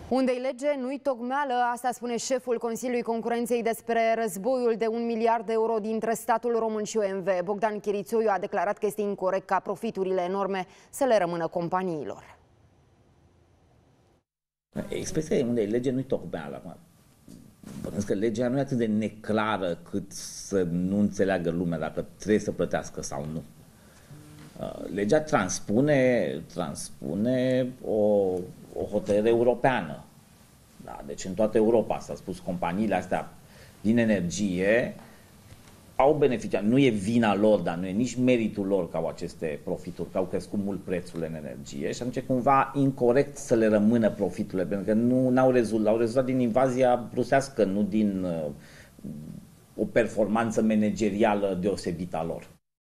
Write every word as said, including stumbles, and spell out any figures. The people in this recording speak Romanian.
Unde-i lege, nu-i tocmeală, asta spune șeful Consiliului Concurenței despre războiul de un miliard de euro dintre statul român și O M V. Bogdan Chirițoiu a declarat că este incorect ca profiturile enorme să le rămână companiilor. Expresia unde-i lege, nu-i tocmeală. Bănuiesc că legea nu e atât de neclară cât să nu înțeleagă lumea dacă trebuie să plătească sau nu. Legea transpune, transpune o, o hotărâre europeană. Da, deci în toată Europa s-a spus, companiile astea din energie au beneficiat. Nu e vina lor, dar nu e nici meritul lor că au aceste profituri, că au crescut mult prețurile în energie și atunci cumva incorect să le rămână profiturile, pentru că nu au rezultat, au rezultat din invazia rusească, nu din uh, o performanță managerială deosebită a lor.